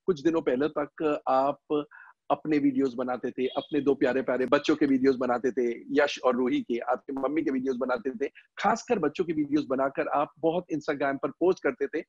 कुछ दिनों पहले तक आप अपने वीडियोस बनाते थे, अपने 2 प्यारे-प्यारे बच्चों के वीडियोस बनाते थे, यश और रूही के, आपकी मम्मी के वीडियोस बनाते थे। खासकर बच्चों के वीडियोस बनाकर आप बहुत इंस्टाग्राम पर पोस्ट करते थे,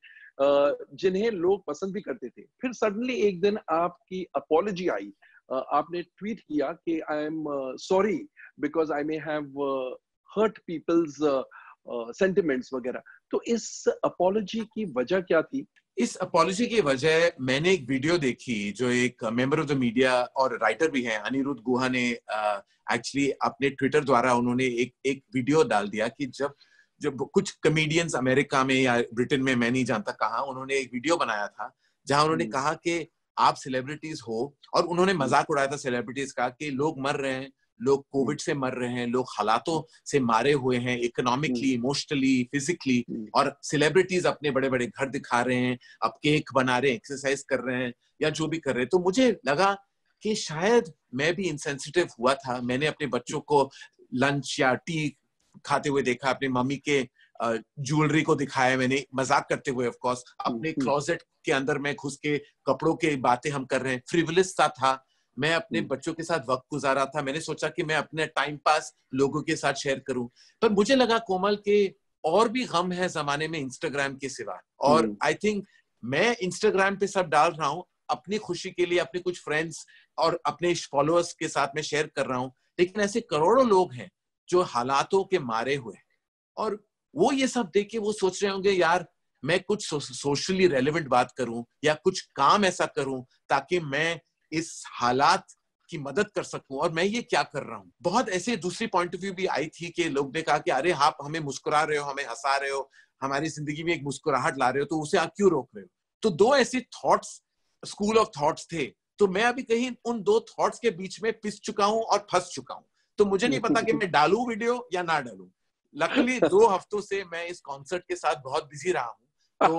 जिन्हें लोग पसंद भी करते थे। फिर सडनली एक दिन आपकी अपॉलॉजी आई। आपने ट्वीट किया कि I am sorry because I may have hurt peoples sentiments वगैरह। तो इस अपॉलॉजी की वजह क्या थी? इस अपॉलॉजी की वजह, मैंने एक वीडियो देखी जो एक मेंबर ऑफ द मीडिया और राइटर भी हैं अनिरुद्ध गुहा ने एक्चुअली अपने ट्विटर द्वारा उन्होंने एक वीडियो डाल दिया कि जब जब कुछ कॉमेडियंस अमेरिका में या ब्रिटेन में, मैं नहीं जानता कहाँ, उन्होंने एक वीडियो बनाया था जहां उन्होंने कहा कि आप सेलिब्रिटीज हो, और उन्होंने मजाक उड़ाया था सेलिब्रिटीज का कि लोग मर रहे हैं, लोग कोविड से मर रहे हैं, लोग हालातों से मारे हुए हैं, इकोनॉमिकली, इमोशनली, फिजिकली, और सेलिब्रिटीज अपने बड़े बड़े घर दिखा रहे हैं, अब केक बना रहे हैं, एक्सरसाइज कर रहे हैं या जो भी कर रहे हैं। तो मुझे लगा कि शायद मैं भी इंसेंसिटिव हुआ था। मैंने अपने बच्चों को लंच या टी खाते हुए देखा, अपनी मम्मी के ज्वेलरी को दिखाया मैंने, मजाक करते हुए ऑफ कोर्स। अपने क्लोजेट के अंदर में घुस के कपड़ों के बातें हम कर रहे हैं, फ्रिवलिस सा था। मैं अपने बच्चों के साथ वक्त गुजारा था। मैंने सोचा कि मैं अपने टाइम पास लोगों के साथ शेयर करूं, पर मुझे लगा कोमल के और भी गम है जमाने में इंस्टाग्राम के सिवा। और आई थिंक मैं इंस्टाग्राम पे सब डाल रहा हूं अपनी खुशी के लिए, अपने कुछ फ्रेंड्स और अपने फॉलोअर्स के साथ मैं शेयर कर रहा हूं, लेकिन ऐसे करोड़ों लोग हैं जो हालातों के मारे हुए हैं, और वो ये सब देख के वो सोच रहे होंगे यार मैं कुछ सोशली रेलेवेंट बात करूं या कुछ काम ऐसा करूं ताकि मैं इस हालात की मदद कर सकूं, और मैं ये क्या कर रहा हूं। बहुत ऐसे दूसरी पॉइंट ऑफ व्यू भी आई थी कि लोग ने कहा कि अरे आप हमें मुस्कुरा रहे हो, हमें हंसा रहे हो, हमारी जिंदगी में एक मुस्कुराहट ला रहे हो, तो उसे आप क्यों रोक रहे हो। तो दो ऐसे थॉट्स, स्कूल ऑफ थॉट्स थे। तो मैं अभी कहीं उन दो थॉट्स के बीच में पिस चुका हूं और फंस चुका हूं। तो मुझे नहीं पता कि मैं डालूं वीडियो या ना डालूं। लकीली 2 हफ्तों से मैं इस कॉन्सर्ट के साथ बहुत बिजी रहा हूं,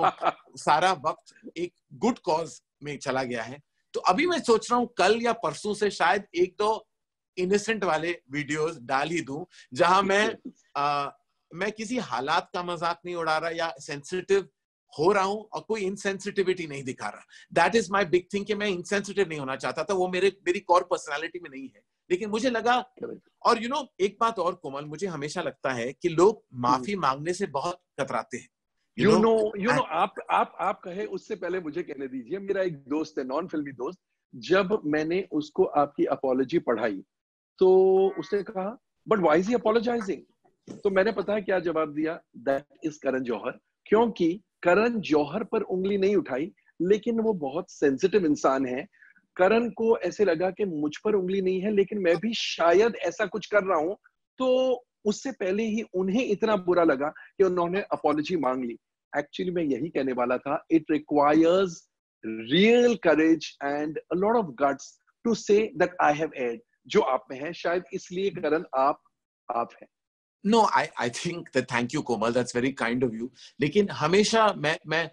तो सारा वक्त एक गुड कॉज में चला गया है। तो अभी मैं सोच रहा हूं कल या परसों से शायद 1-2 इनोसेंट वाले वीडियोस डाल ही दूं, जहां मैं किसी हालात का मजाक नहीं उड़ा रहा या सेंसिटिव हो रहा हूं और कोई इनसेंसिटिविटी नहीं दिखा रहा। That is my big thing कि मैं इनसेंसिटिव नहीं होना चाहता था, वो मेरी कोर पर्सनालिटी में नहीं है। लेकिन मुझे लगा, और एक बात और कोमल, मुझे हमेशा लगता है कि लोग माफी मांगने से बहुत कतराते हैं। आप कहे उससे पहले मुझे कहने दीजिए, मेरा एक दोस्त है, नॉन फिल्मी दोस्त, जब मैंने उसको आपकी अपॉलॉजी पढ़ाई तो उसने कहा but why is he apologising. तो मैंने पता है क्या जवाब दिया, दैट इज करण जौहर। क्योंकि करण जौहर पर उंगली नहीं उठाई, लेकिन वो बहुत सेंसिटिव इंसान है। करण को ऐसे लगा कि मुझ पर उंगली नहीं है, लेकिन मैं भी शायद ऐसा कुछ कर रहा हूं, तो उससे पहले ही उन्हें इतना बुरा लगा कि उन्होंने अपॉलॉजी मांग ली। एक्चुअली मैं यही कहने वाला था, it requires real courage and a lot of guts to say that I have erred, जो आप में है। शायद इसलिए करण आप हैं। No, I think that thank you Komal, that's very kind of you. लेकिन हमेशा मैं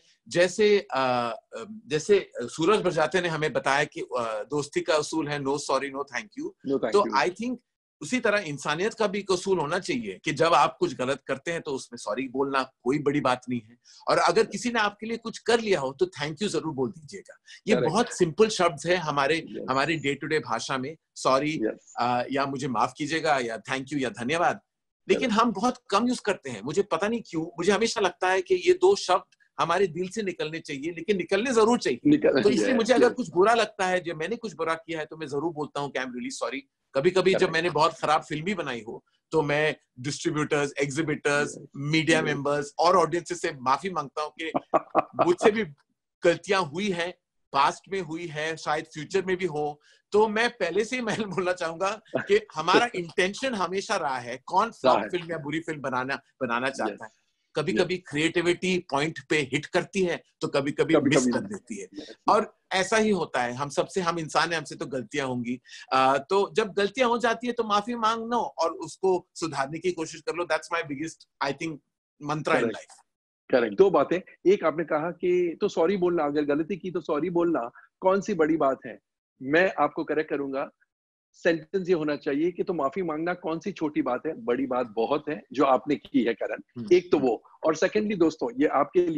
जैसे सूरज बरजाते ने हमें बताया कि दोस्ती का उसूल है no sorry no thank you. तो आई थिंक उसी तरह इंसानियत का भी एक उसूल होना चाहिए कि जब आप कुछ गलत करते हैं तो उसमें सॉरी बोलना कोई बड़ी बात नहीं है, और अगर किसी ने आपके लिए कुछ कर लिया हो तो थैंक यू जरूर बोल दीजिएगा। ये बहुत सिंपल शब्द है हमारे डे टू डे भाषा में, सॉरी या मुझे माफ कीजिएगा या थैंक यू या धन्यवाद, लेकिन हम बहुत कम यूज करते हैं। मुझे पता नहीं क्यों, मुझे हमेशा लगता है कि ये 2 शब्द हमारे दिल से निकलने चाहिए, लेकिन निकलने जरूर चाहिए। तो इसलिए मुझे अगर कुछ बुरा लगता है, जब मैंने कुछ बुरा किया है, तो मैं जरूर बोलता हूँ कि आई एम रियली सॉरी। कभी कभी जब मैंने बहुत खराब फिल्म भी बनाई हो तो मैं डिस्ट्रीब्यूटर्स, एग्जिबिटर्स, मीडिया मेंबर्स और ऑडियंस से माफी मांगता हूँ कि मुझसे भी गलतियां हुई हैं, पास्ट में हुई है, शायद फ्यूचर में भी हो। तो मैं पहले से ही मैं बोलना चाहूंगा कि हमारा इंटेंशन हमेशा रहा है, कौन फ्लॉप फिल्म या बुरी फिल्म बनाना चाहता है। कभी कभी क्रिएटिविटी पॉइंट पे हिट करती है तो कभी कभी मिस कर देती है, और ऐसा ही होता है। हम सबसे, हम इंसान हैं, हमसे तो गलतियां होंगी। तो जब गलतियां हो जाती है तो माफी मांग लो और उसको सुधारने की कोशिश कर लो। That's my biggest I think मंत्रा इन लाइफ। करेक्ट। 2 बातें, एक आपने कहा कि तो सॉरी बोलना, अगर गलती की तो सॉरी बोलना कौन सी बड़ी बात है। मैं आपको करेक्ट करूंगा, सेंटेंस ये होना चाहिए कि तो माफी मांगना कौन सी छोटी बात है, बड़ी बात बहुत है जो आपने की है करण। एक तो वो, और सेकेंडली दोस्तों, ये आपके लिए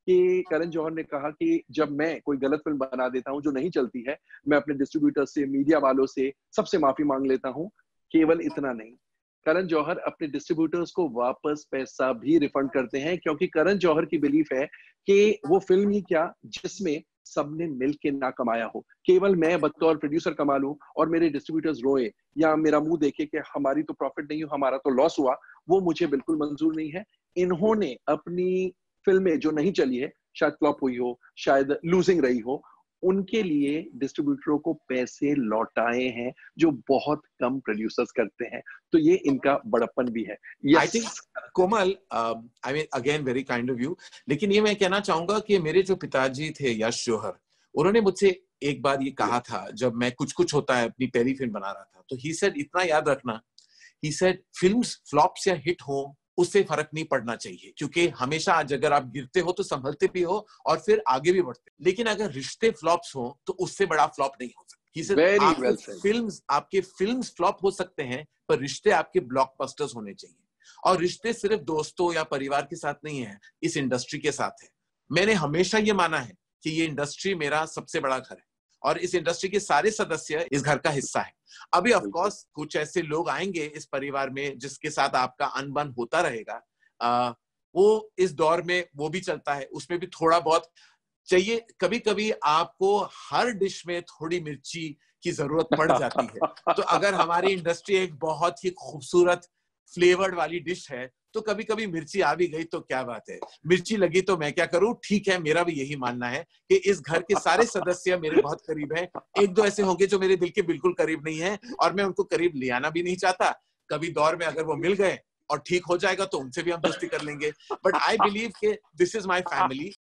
कि करण जौहर ने कहा कि जब मैं कोई गलत फिल्म बना देता हूँ जो नहीं चलती है, मैं अपने डिस्ट्रीब्यूटर से, मीडिया वालों से, सबसे माफी मांग लेता हूँ। केवल इतना नहीं, करण जौहर अपने डिस्ट्रीब्यूटर्स को वापस पैसा भी रिफंड करते हैं, क्योंकि करण जौहर की बिलीफ है कि वो फिल्म ही क्या जिसमें सबने मिल के ना कमाया हो, केवल मैं बतौर प्रोड्यूसर कमा लूं और मेरे डिस्ट्रीब्यूटर्स रोए या मेरा मुंह देखे कि हमारी तो प्रॉफिट नहीं हुआ, हमारा तो लॉस हुआ, वो मुझे बिल्कुल मंजूर नहीं है। इन्होंने अपनी फिल्में जो नहीं चली है, शायद फ्लॉप हुई हो, शायद लूजिंग रही हो, उनके लिए डिस्ट्रीब्यूटरों को पैसे लौटाए हैं, जो बहुत कम प्रोड्यूसर्स करते हैं। तो ये इनका बड़प्पन भी है। I think Komal, I mean again very kind of you, लेकिन ये मैं कहना चाहूंगा कि मेरे जो पिताजी थे यश जौहर, उन्होंने मुझसे एक बार ये कहा था जब मैं कुछ कुछ होता है अपनी पहली फिल्म बना रहा था, तो ही सेड इतना याद रखना, ही सेड फिल्म्स फ्लॉप्स या हिट हो उससे फर्क नहीं पड़ना चाहिए, क्योंकि हमेशा आज अगर आप गिरते हो तो संभलते भी हो और फिर आगे भी बढ़ते, लेकिन अगर रिश्ते फ्लॉप्स हो तो उससे बड़ा फ्लॉप नहीं हो सकता। He said, आपके फिल्म्स फ्लॉप हो सकते हैं पर रिश्ते आपके ब्लॉकबस्टर्स होने चाहिए, और रिश्ते सिर्फ दोस्तों या परिवार के साथ नहीं है, इस इंडस्ट्री के साथ है। मैंने हमेशा ये माना है कि ये इंडस्ट्री मेरा सबसे बड़ा घर है और इस इंडस्ट्री के सारे सदस्य इस घर का हिस्सा है। अभी ऑफ कोर्स कुछ ऐसे लोग आएंगे इस परिवार में जिसके साथ आपका अनबन होता रहेगा, वो इस दौर में वो भी चलता है, उसमें भी थोड़ा बहुत चाहिए। कभी कभी आपको हर डिश में थोड़ी मिर्ची की जरूरत पड़ जाती है। तो अगर हमारी इंडस्ट्री एक बहुत ही खूबसूरत फ्लेवर्ड वाली डिश है तो कभी कभी मिर्ची आ भी गई तो क्या बात है, मिर्ची लगी तो मैं क्या करूं, ठीक है। मेरा भी यही मानना है कि इस घर के सारे सदस्य मेरे बहुत करीब हैं। एक दो ऐसे होंगे जो मेरे दिल के बिल्कुल करीब नहीं है और मैं उनको करीब ले आना भी नहीं चाहता। कभी दौर में अगर वो मिल गए और ठीक हो जाएगा तो उनसे भी हम दोस्ती कर लेंगे, बट आई बिलीव कि दिस इज माय फैमिली